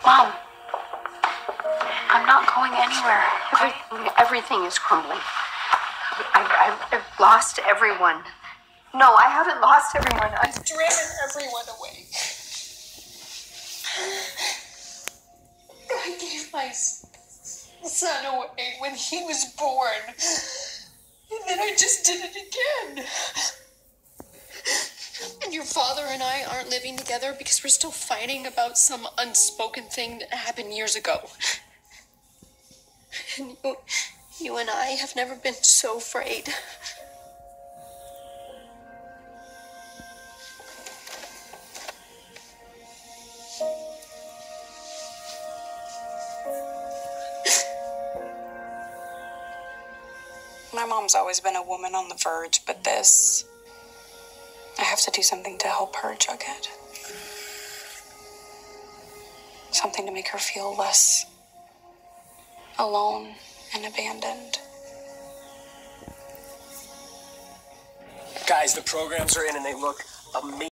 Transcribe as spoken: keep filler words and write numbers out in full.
Mom, I'm not going anywhere. Everything, everything is crumbling. I've, I've, I've lost everyone. No, I haven't lost everyone. I've driven everyone away. I gave my son away when he was born. And then I just did it again. And your father and I aren't living together because we're still fighting about some unspoken thing that happened years ago. And you, you and I have never been so afraid. My mom's always been a woman on the verge, but this, I have to do something to help her, Jughead. Something to make her feel less alone and abandoned. Guys, the programs are in and they look amazing.